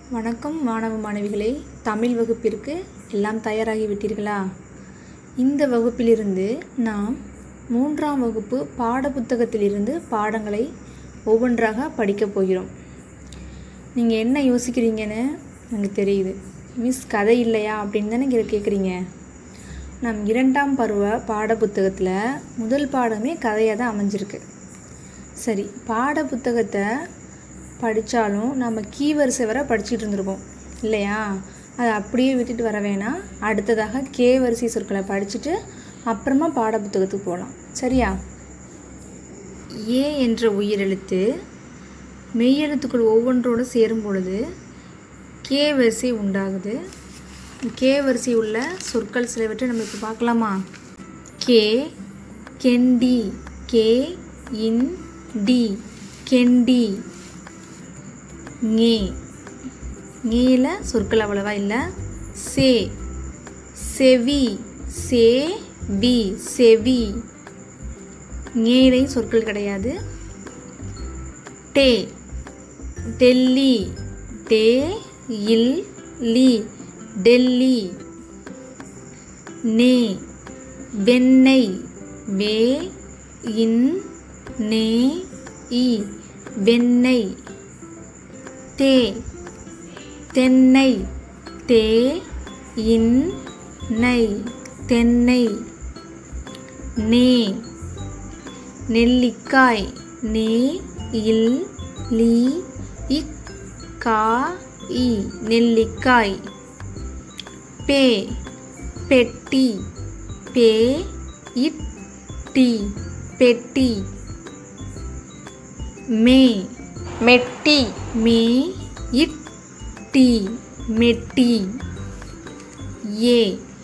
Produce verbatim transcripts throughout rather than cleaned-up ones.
வணக்கம் மாணவ மாணவிகளே, தமிழ் வகுப்பிற்கு எல்லாம் தயாராகி விட்டீர்களா? இந்த வகுப்பிலிருந்து நாம் மூன்றாம் வகுப்பு பாடப்புத்தகத்திலிருந்து பாடங்களை ஒவ்வொன்றாக படிக்கப் போகிறோம். நீங்கள் என்ன யோசிக்கிறீங்கன்னு எனக்கு தெரியுது. மிஸ் கதை இல்லையா அப்படின்னு தானே இங்கே கேட்குறீங்க. நம் இரண்டாம் பருவ பாடப்புத்தகத்தில் முதல் பாடமே கதையாக தான் அமைஞ்சிருக்கு. சரி, பாடப்புத்தகத்தை படித்தாலும் நம்ம கீ வரிசை வரை படிச்சுட்டு இருந்திருப்போம் இல்லையா? அதை அப்படியே விட்டுட்டு வர வேணாம். அடுத்ததாக கே வரிசை சொற்களை படிச்சுட்டு அப்புறமா பாடப்புத்தகத்துக்கு போகலாம். சரியா? ஏ என்ற உயிரெழுத்து மெய்யெழுத்துக்கள் ஒவ்வொன்றோடு சேரும் பொழுது கே வரிசை உண்டாகுது. கே வரிசை உள்ள சொற்கள் சிலவற்றை நம்ம இப்போ பார்க்கலாமா? கே, கெண்டி, கே இன் டி, கெண்டி. ஞே, ஞேல சொற்கள் அவ்வளவா இல்லை. சே, செவி, சே வி, செவி. ஞேலை சொற்கள் கிடையாது. டே, டெல்லி, டே இல் லி, டெல்லி. நே, வெண்ணெய், வே இன் நே இ, வெண்ணெய். தே, தென்னை, தே இன் நை, தென்னை. நே, நெல்லிக்காய், நே இல் லி இக் கா இ, நெல்லிக்காய். பே, பெட்டி, பே இட் டி, பெட்டி. மே, மெட்டி, மே இட் டி, மெட்டி. ஏ,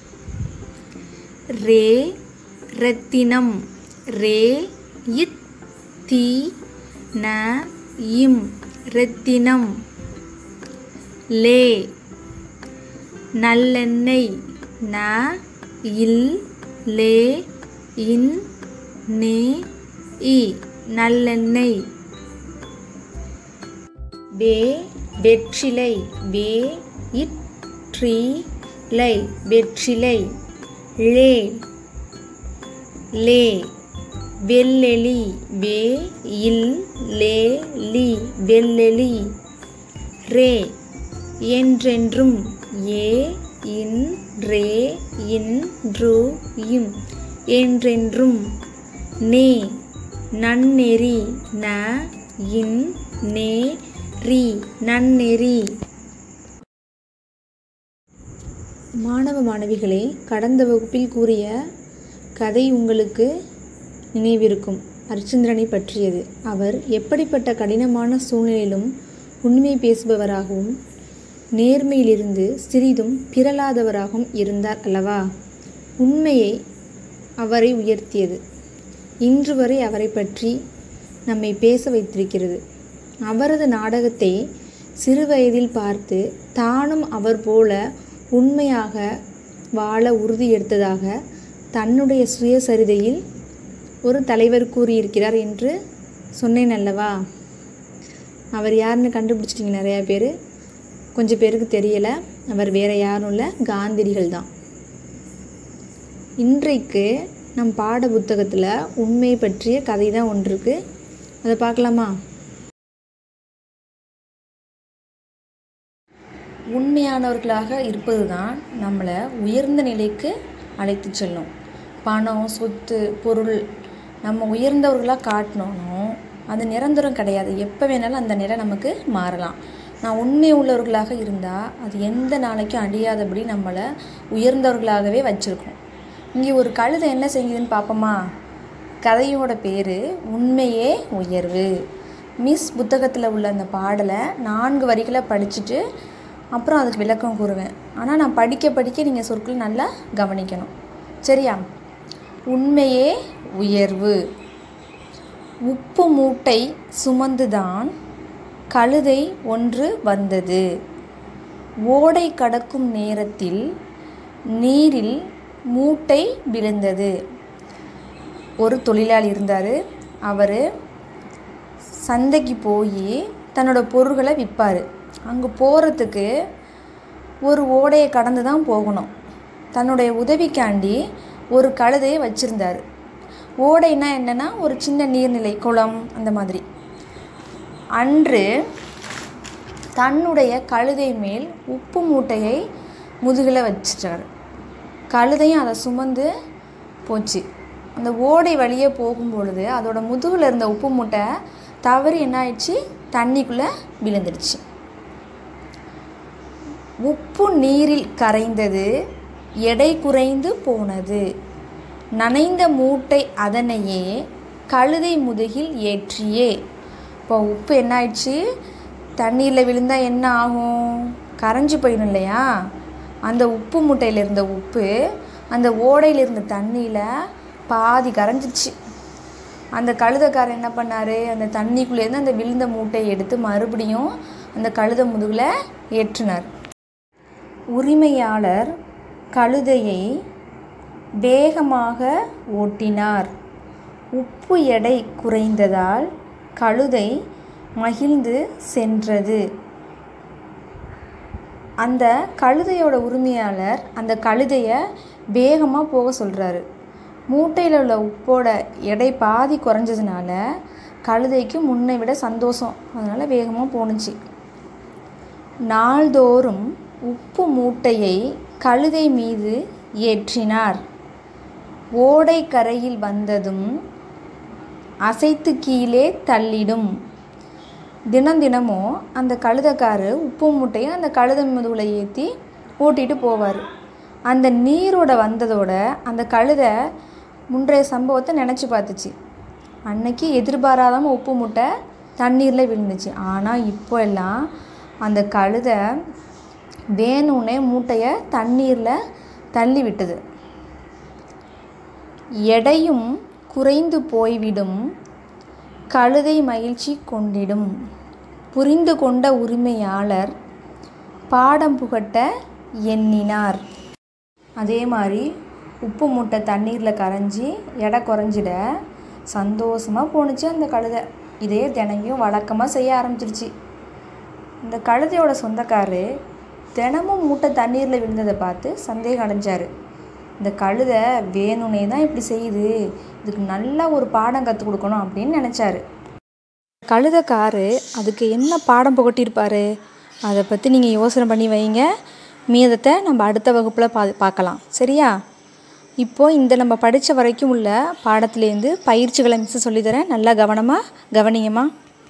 ரே, ரத்தினம், ரே இத் தி ந இம், ரத்தினம். லே, நல்லெண்ணெய், ந இல் லே இன் நே இ, நல்லெண்ணெய். வே, வெற்றிலை, வே இட் ட்ரீ லை, வெற்றிலை. லே, லே, வெள்ளெலி, வே இல் லே லி, வெள்ளெலி. ரே, என்றென்றும், ஏ இன் ரே இன் ரு இம், என்றென்றும். நே, நன்னெறி, ந இன் நே ரி, நன்னெறி. மாணவ மாணவிகளே, கடந்த வகுப்பில் கூறிய கதை உங்களுக்கு நினைவிருக்கும். அரிச்சந்திரனை பற்றியது. அவர் எப்படிப்பட்ட கடினமான சூழ்நிலையிலும் உண்மை பேசுபவராகவும் நேர்மையிலிருந்து சிறிதும் பிறலாதவராகவும் இருந்தார் அல்லவா? உண்மையை அவரை உயர்த்தியது. இன்று வரை அவரை பற்றி நம்மை பேச வைத்திருக்கிறது. அவரது நாடகத்தை சிறு வயதில் பார்த்து தானும் அவர் போல உண்மையாக வாழ உறுதி எடுத்ததாக தன்னுடைய சுயசரிதையில் ஒரு தலைவர் கூறியிருக்கிறார் என்று சொன்னேன் அல்லவா? அவர் யாருன்னு கண்டுபிடிச்சிட்டிங்க நிறையா பேர். கொஞ்சம் பேருக்கு தெரியலை. அவர் வேறு யாரும் இல்லை, காந்தியடிகள் தான். இன்றைக்கு நம் பாட புத்தகத்தில் உண்மை பற்றிய கதை தான் ஒன்று இருக்குது. அதை பார்க்கலாமா? உண்மையானவர்களாக இருப்பது தான் நம்மளை உயர்ந்த நிலைக்கு அழைத்து செல்லும். பணம், சொத்து, பொருள் நம்ம உயர்ந்தவர்களாக காட்டணும், அது நிரந்தரம் கிடையாது. எப்போ வேணாலும் அந்த நிலை நமக்கு மாறலாம். நான் உண்மை உள்ளவர்களாக இருந்தால் அது எந்த நாளைக்கும் அழியாதபடி நம்மளை உயர்ந்தவர்களாகவே வச்சுருக்கோம். இங்கே ஒரு கழுதை என்ன செய்யுதுன்னு பார்ப்போமா? கதையோட பேர் உண்மையே உயர்வு. மிஸ் புத்தகத்தில் உள்ள அந்த பாடலை நான்கு வரிகளை படிச்சுட்டு அப்புறம் அதுக்கு விளக்கம் கூறுவேன். ஆனால் நான் படிக்க படிக்க நீங்கள் சொற்கள் நல்லா கவனிக்கணும். சரியா? உண்மையே உயர்வு. உப்பு மூட்டை சுமந்துதான் கழுதை ஒன்று வந்தது. ஓடை கடக்கும் நேரத்தில் நீரில் மூட்டை விழுந்தது. ஒரு தொழிலாளி இருந்தார். அவர் சந்தைக்கு போய் தன்னோட பொருட்களை விற்பார். அங்கே போகிறதுக்கு ஒரு ஓடையை கடந்து தான் போகணும். தன்னுடைய உதவிக்காண்டி ஒரு கழுதையை வச்சுருந்தார். ஓடைனா என்னென்னா ஒரு சின்ன நீர்நிலை, குளம் அந்த மாதிரி. அன்று தன்னுடைய கழுதை மேல் உப்பு மூட்டையை முதுகில் வச்சிட்டார். கழுதையும் அதை சுமந்து போச்சு. அந்த ஓடை வழியே போகும்பொழுது அதோட முதுகில் இருந்த உப்பு மூட்டை தவறி என்ன ஆயிடுச்சு, தண்ணிக்குள்ளே விழுந்துடுச்சு. உப்பு நீரில் கரைந்தது, எடை குறைந்து போனது. நனைந்த மூட்டை அதனையே கழுதை முதுகில் ஏற்றியே. இப்போ உப்பு என்ன ஆயிடுச்சு, தண்ணீரில் விழுந்தால் என்ன ஆகும், கரைஞ்சி போயிடும் இல்லையா. அந்த உப்பு மூட்டையில் இருந்த உப்பு அந்த ஓடையில் இருந்த தண்ணியில் பாதி கரைஞ்சிச்சு. அந்த கழுதைக்காரர் என்ன பண்ணார், அந்த தண்ணிக்குள்ளேருந்து அந்த விழுந்த மூட்டையை எடுத்து மறுபடியும் அந்த கழுதை முதுகில் ஏற்றினார். உரிமையாளர் கழுதையை வேகமாக ஓட்டினார். உப்பு எடை குறைந்ததால் கழுதை மகிழ்ந்து சென்றது. அந்த கழுதையோட உரிமையாளர் அந்த கழுதையை வேகமாக போக சொல்கிறாரு. மூட்டையில் உள்ள உப்போட எடை பாதி குறைஞ்சதுனால கழுதைக்கு முன்னை விட சந்தோஷம், அதனால் வேகமாக போணுச்சு. நாள்தோறும் உப்பு மூட்டையை கழுதை மீது ஏற்றினார். ஓடை கரையில் வந்ததும் அசைத்து கீழே தள்ளிடும். தினம் தினமும் அந்த கழுதைக்காரு உப்பு மூட்டையை அந்த கழுதை முதுகில் ஏற்றி ஓட்டிகிட்டு போவார். அந்த நீரோட வந்ததோட அந்த கழுதை முன்றைய சம்பவத்தை நினச்சி பார்த்துச்சு. அன்னைக்கு எதிர்பாராதாமல் உப்பு மூட்டை தண்ணீரில் விழுந்துச்சு. ஆனால் இப்போ எல்லாம் அந்த கழுதை வேணும்னே மூட்டையை தண்ணீரில் தள்ளி விட்டது. எடையும் குறைந்து போய்விடும், கழுதை மகிழ்ச்சி கொண்டிடும். புரிந்து கொண்ட உரிமையாளர் பாடம் புகட்ட எண்ணினார். அதே மாதிரி உப்பு மூட்டை தண்ணீரில் கரைஞ்சி எடை குறைஞ்சிட சந்தோஷமாக போணுச்சு அந்த கழுதை. இதே தினையும் வழக்கமாக செய்ய ஆரம்பிச்சிருச்சு. இந்த கழுதையோட சொந்தக்காரு தினமும் மூட்டை தண்ணீரில் விழுந்ததை பார்த்து சந்தேகம் அடைஞ்சார். இந்த கழுதை வேணும்னே தான் இப்படி செய்யுது, இதுக்கு நல்லா ஒரு பாடம் கற்றுக் கொடுக்கணும் அப்படின்னு நினச்சாரு. கழுதைக்காரு அதுக்கு என்ன பாடம் புகட்டியிருப்பார், அதை பற்றி நீங்கள் யோசனை பண்ணி வைங்க. மீதத்தை நம்ம அடுத்த வகுப்பில் பா பார்க்கலாம் சரியா. இப்போது இந்த நம்ம படித்த வரைக்கும் உள்ள பாடத்துலேருந்து பயிற்சிகளை மிஸ் சொல்லித்தரேன், நல்லா கவனமாக கவனிங்கம்மா.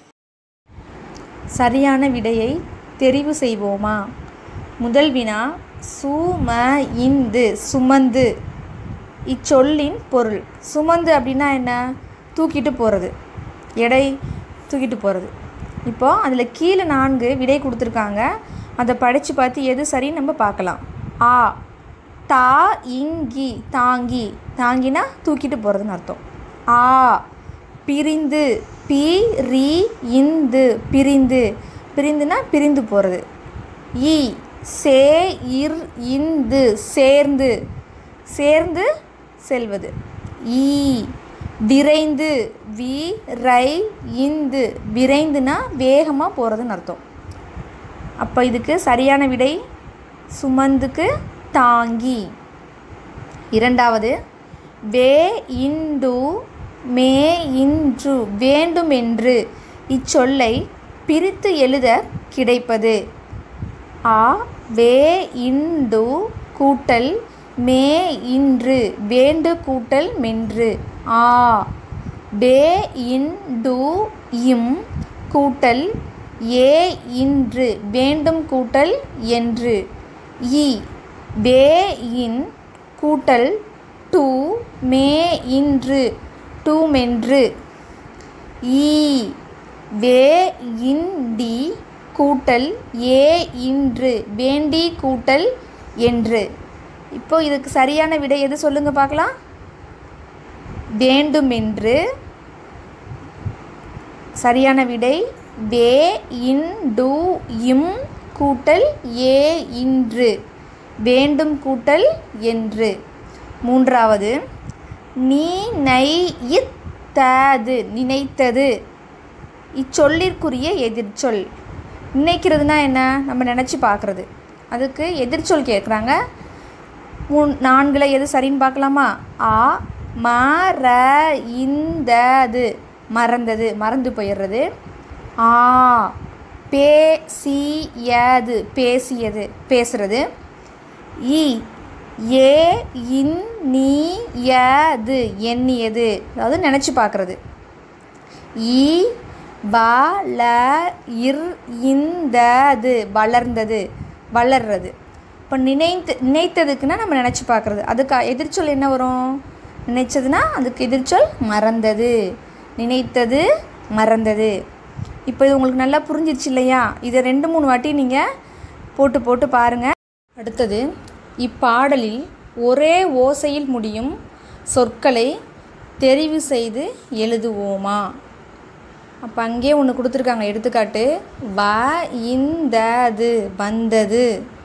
சரியான விடையை தெரிவு செய்வோமா. முதல் வினா, சும இந்து சுமந்து. இச்சொல்லின் பொருள். சுமந்து அப்படின்னா என்ன, தூக்கிட்டு போகிறது, எடை தூக்கிட்டு போகிறது. இப்போது அதில் கீழே நான்கு விடை கொடுத்துருக்காங்க, அதை படித்து பார்த்து எது சரின்னு நம்ம பார்க்கலாம். ஆ, தா இங்கி தாங்கி. தாங்கினா தூக்கிட்டு போகிறதுன்னு அர்த்தம். ஆ, பிரிந்து. பி ரி இந்து பிரிந்து. பிரிந்துனா பிரிந்து போகிறது. இ, சே இர் இந்து சேர்ந்து. சேர்ந்து செல்வது. ஈ, விரைந்து. வி ரை இந்து விரைந்துனா வேகமாக போகிறதுன்னு அர்த்தம். அப்போ இதுக்கு சரியான விடை சுமந்துக்கு தாங்கி. இரண்டாவது, வே இண்டு மே இன்று வேண்டும் என்று. இச்சொல்லை பிரித்து எழுத கிடைப்பது. ஆ, வே இண்டு கூட்டல் மே இன்று வேண்டு கூட்டல் மென்று. ஆ, வே இண்டு இம் கூட்டல் ஏ இன்று வேண்டும் கூட்டல் என்று. இ, வே இன் கூட்டல் டு மே இன்று டூமென்று. ஈ, வே இண்டி கூட்டல் ஏ இன்று வேண்டி கூட்டல் என்று. இப்போ இதுக்கு சரியான விடை எது சொல்லுங்க பார்க்கலாம். வேண்டுமென்று. சரியான விடை வே இண்டு இம் கூட்டல் ஏ இன்று வேண்டும் கூட்டல் என்று. மூன்றாவது, நீ நை இத்தது நினைத்தது. இச்சொல்லிற்குரிய எதிர்ச்சொல். நினைக்கிறதுனா என்ன? நம்ம நினச்சி பார்க்குறது. அதுக்கு எதிர்ச்சொல் கேட்குறாங்க. மூணு நான்கில் எது சரின்னு பார்க்கலாமா? ஆ ம ர இந்தது மறந்தது, மறந்து போயிடுறது. ஆ பேசியது பேசியது பேசுறது. இ ஏ இன் நீ யது எண்ணியது, அதாவது நினச்சி பார்க்குறது. இ ப ல இர் இந்தது வளர்ந்தது, வளர்றது. இப்போ நினைத்து நினைத்ததுக்குன்னா நம்ம நினச்சி பார்க்குறது. அதுக்கு எதிர்ச்சொல் என்ன வரும்? நினைச்சதுன்னா அதுக்கு எதிர்ச்சொல் மறந்தது. நினைத்தது மறந்தது. இப்போ இது உங்களுக்கு நல்லா புரிஞ்சிருச்சு இல்லையா? இதை ரெண்டு மூணு வாட்டி நீங்கள் போட்டு போட்டு பாருங்கள். அடுத்தது, இப்பாடலில் ஒரே ஓசையில் முடியும் சொற்களை தெரிவு செய்து எழுதுவோமா? அப்போ அங்கே ஒன்று கொடுத்துருக்காங்க. எடுத்துக்காட்டு, வ இந்தது வந்தது,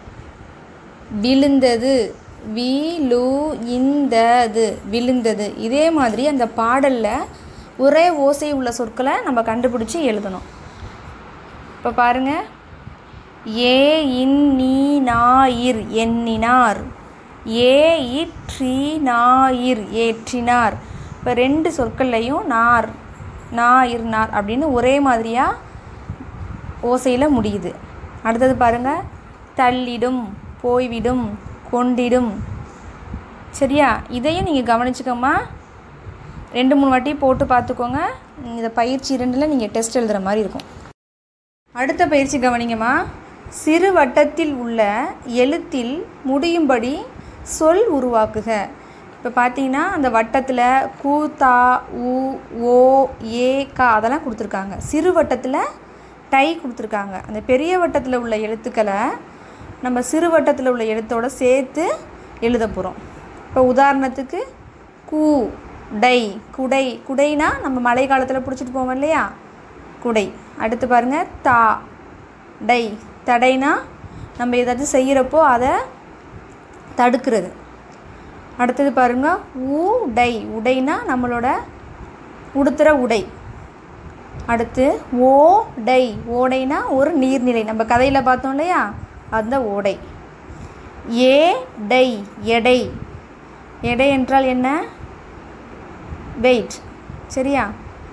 விழுந்தது, விழு இந்தது விழுந்தது. இதே மாதிரி அந்த பாடலில் ஒரே ஓசை உள்ள சொற்களை நம்ம கண்டுபிடிச்சி எழுதணும். இப்போ பாருங்கள், ஏ இன் நீ ஞாயிர் எண்ணினார், ஏ இற்றி ஞாயிர் ஏற்றினார். இப்போ ரெண்டு சொற்கள்லையும் நார் ஞாயிர் நார் அப்படின்னு ஒரே மாதிரியாக ஓசையில் முடியுது. அடுத்தது பாருங்கள், தள்ளிடும், போய்விடும், கொண்டிடும். சரியா? இதையும் நீங்கள் கவனிச்சுக்கோமா. ரெண்டு மூணு வாட்டி போட்டு பார்த்துக்கோங்க. இந்த பயிற்சி ரெண்டில் நீங்கள் டெஸ்ட் எழுதுகிற மாதிரி இருக்கும். அடுத்த பயிற்சி கவனிங்கம்மா. சிறு வட்டத்தில் உள்ள எழுத்தில் முடியும்படி சொல் உருவாக்குக. இப்போ பார்த்தீங்கன்னா அந்த வட்டத்தில் கு தா உ ஓ ஏ கா அதெல்லாம் கொடுத்துருக்காங்க. சிறு வட்டத்தில் டை கொடுத்துருக்காங்க. அந்த பெரிய வட்டத்தில் உள்ள எழுத்துக்களை நம்ம சிறு வட்டத்தில் உள்ள எழுத்தோடு சேர்த்து எழுத போகிறோம். இப்போ உதாரணத்துக்கு கு டை, குடை. குடைனா நம்ம மழை காலத்தில் பிடிச்சிட்டு போவோம் இல்லையா, குடை. அடுத்து பாருங்கள், தா டை, தடைனா நம்ம ஏதாச்சும் செய்கிறப்போ அதை தடுக்கிறது. அடுத்தது பாருங்கள், உடை, உடைனா நம்மளோட உடுத்துகிற உடை. அடுத்து ஓடை, ஓடைனா ஒரு நீர்நிலை, நம்ம கதையில் பார்த்தோம் இல்லையா, அந்த ஓடை. ஏடை, எடை. எடை என்றால் என்ன? வெயிட். சரியா?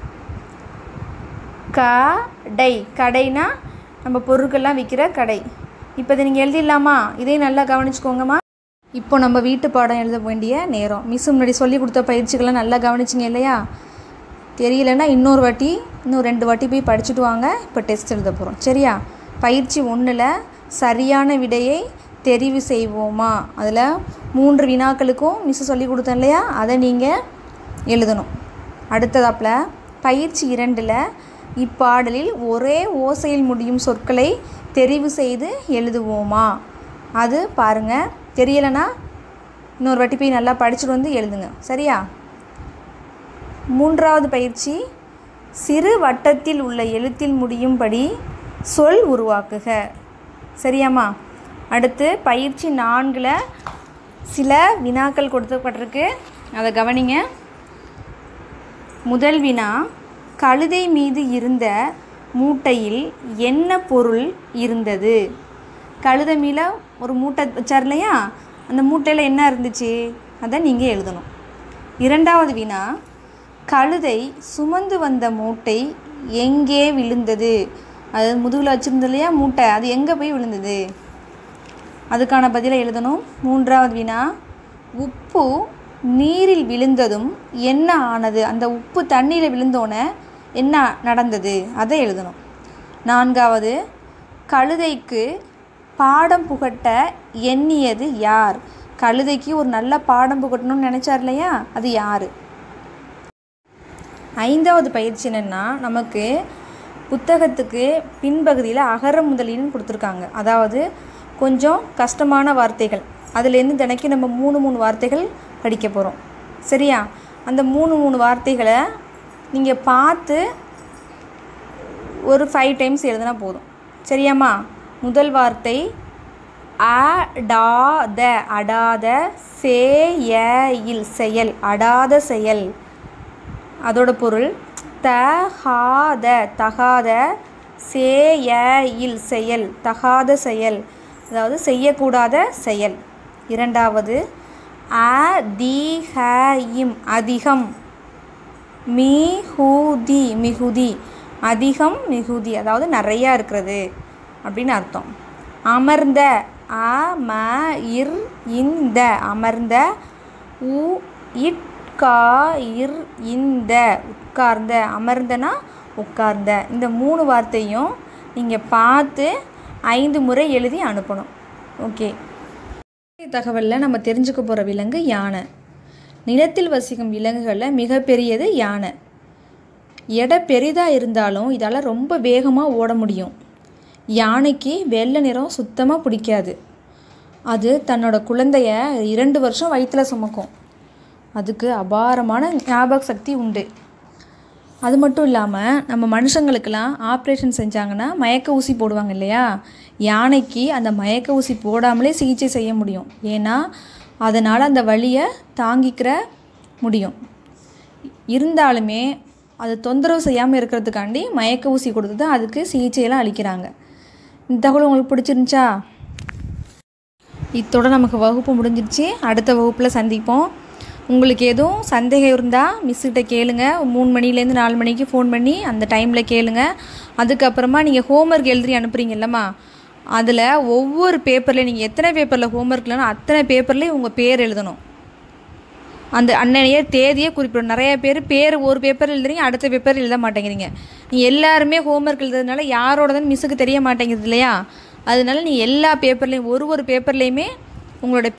கடை, கடைனா நம்ம பொருட்கள்லாம் விற்கிற கடை. இப்போ இதை நீங்கள் எழுதிடலாமா? இதையும் நல்லா கவனிச்சுக்கோங்கம்மா. இப்போ நம்ம வீட்டு பாடம் எழுத வேண்டிய நேரம். மிஸ் முன்னாடி சொல்லி கொடுத்த பயிற்சிகள்லாம் நல்லா கவனிச்சிங்க இல்லையா? தெரியலன்னா இன்னொரு வாட்டி இன்னும் ரெண்டு வாட்டி போய் படிச்சுட்டு வாங்க. இப்போ டெஸ்ட் எழுத போகிறோம். சரியா? பயிற்சி ஒன்றில் சரியான விடையை தெரிவு செய்வோமா, அதில் மூன்று வினாக்களுக்கும் மிஸ் சொல்லி கொடுத்தேன் இல்லையா, அதை நீங்கள் எழுதணும். அடுத்ததாப்பில் பயிற்சி இரண்டில் இப்பாடலில் ஒரே ஓசையில் முடியும் சொற்களை தெரிவு செய்து எழுதுவோமா, அது பாருங்கள். தெரியலைன்னா இன்னொரு வாட்டி போய் நல்லா படிச்சுட்டு வந்து எழுதுங்க. சரியா? மூன்றாவது பயிற்சி, சிறு வட்டத்தில் உள்ள எழுத்தில் முடியும்படி சொல் உருவாக்குக. சரியாம்மா? அடுத்து பயிற்சி நான்கில் சில வினாக்கள் கொடுக்கப்பட்டிருக்கு, அதை கவனிங்க. முதல் வினா, கழுதை மீது இருந்த மூட்டையில் என்ன பொருள் இருந்தது? கழுதை மீல ஒரு மூட்டை வச்சார் இல்லையா, அந்த மூட்டையில் என்ன இருந்துச்சு, அதை நீங்கள் எழுதணும். இரண்டாவது வினா, கழுதை சுமந்து வந்த மூட்டை எங்கே விழுந்தது? அது முதுகில் வச்சுருந்தது இல்லையா மூட்டை, அது எங்கே போய் விழுந்தது? அதுக்கான பதிலை எழுதணும். மூன்றாவது வினா, உப்பு நீரில் விழுந்ததும் என்ன ஆனது? அந்த உப்பு தண்ணியில் விழுந்தோன்னே என்ன நடந்தது? அதை எழுதணும். நான்காவது, கழுதைக்கு பாடம் புகட்ட எண்ணியது யார்? கழுதைக்கு ஒரு நல்ல பாடம் புகட்டணும்னு நினச்சார் இல்லையா, அது யார்? ஐந்தாவது பயிற்சி என்னென்னா, நமக்கு புத்தகத்துக்கு பின்பகுதியில் அகர முதலின்னு கொடுத்துருக்காங்க. அதாவது கொஞ்சம் கஷ்டமான வார்த்தைகள், அதுலேருந்து தினைக்கும் நம்ம மூணு மூணு வார்த்தைகள் படிக்க போகிறோம். சரியா? அந்த மூணு மூணு வார்த்தைகளை நீங்கள் பார்த்து ஒரு ஃபைவ் டைம்ஸ் எழுதினா போதும். சரியாம்மா? முதல் வார்த்தை அடாத, அடாத. சேயில், செயல், அடாத செயல். அதோட பொருள் தகாத, தகாத சேய இல் செயல், தகாத செயல், அதாவது செய்யக்கூடாத செயல். இரண்டாவது அதிகம், அதிகம், மிகுதி, மிகுதி, அதிகம் மிகுதி, அதாவது நிறையா இருக்கிறது அப்படின்னு அர்த்தம். அமர்ந்த, அ ம இர் இந்த, அமர்ந்த, உ இட்கா இர் இந்த, உட்கார்ந்த, அமர்ந்தனா உட்கார்ந்த. இந்த மூணு வார்த்தையும் நீங்கள் பார்த்து ஐந்து முறை எழுதி அனுப்பணும். ஓகே. தகவலில் நம்ம தெரிஞ்சுக்க போகிற விலங்கு யானை. நிலத்தில் வசிக்கும் விலங்குகளில் மிகப்பெரியது யானை. எடை பெரிதாக இருந்தாலும் இதால் ரொம்ப வேகமாக ஓட முடியும். யானைக்கு வெள்ளை நிறம் சுத்தமாக பிடிக்காது. அது தன்னோட குழந்தைய இரண்டு வருஷம் வயிற்றில் சுமக்கும். அதுக்கு அபாரமான ஞாபக சக்தி உண்டு. அது மட்டும் இல்லாமல் நம்ம மனுஷங்களுக்கெல்லாம் ஆப்ரேஷன் செஞ்சாங்கன்னா மயக்க ஊசி போடுவாங்க இல்லையா, யானைக்கு அந்த மயக்க ஊசி போடாமலே சிகிச்சை செய்ய முடியும். ஏன்னா அதனால் அந்த வலியை தாங்கிக்கிற முடியும். இருந்தாலுமே அது தொந்தரவு செய்யாமல் இருக்கிறதுக்காண்டி மயக்க ஊசி கொடுத்து தான் அதுக்கு சிகிச்சையெல்லாம் அளிக்கிறாங்க. இந்த தகவல் உங்களுக்கு பிடிச்சிருந்துச்சா? இத்தோட நமக்கு வகுப்பு முடிஞ்சிருச்சு. அடுத்த வகுப்பில் சந்திப்போம். உங்களுக்கு எதுவும் சந்தேகம் இருந்தால் மிஸ்கிட்ட கேளுங்க. மூணு மணிலேருந்து நாலு மணிக்கு ஃபோன் பண்ணி அந்த டைமில் கேளுங்க. அதுக்கப்புறமா நீங்கள் ஹோம்ஒர்க் எழுதி அனுப்புகிறீங்கல்லம்மா, அதில் ஒவ்வொரு பேப்பர்லேயும் நீங்கள் எத்தனை பேப்பரில் ஹோம்ஒர்க் இல்லைன்னா அத்தனை பேப்பர்லேயும் உங்கள் பேர் எழுதணும். அந்த அன்னைய தேதியை குறிப்பிடணும். நிறைய பேர் பேர் ஒரு பேப்பர் எழுதுறீங்க, அடுத்த பேப்பர் எழுத மாட்டேங்கிறீங்க. நீ எல்லாருமே ஹோம்ஒர்க் எழுதுறதுனால யாரோடதுன்னு மிஸ்ஸுக்கு தெரிய மாட்டேங்குது இல்லையா? அதனால நீ எல்லா பேப்பர்லேயும் ஒரு ஒரு பேப்பர்லேயுமே உங்களோட